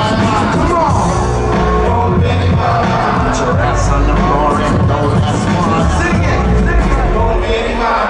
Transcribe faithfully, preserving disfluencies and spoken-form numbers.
Come on. Go Biddy, put your ass on the floor and go that's one. Sing it, sing it. Go Biddy,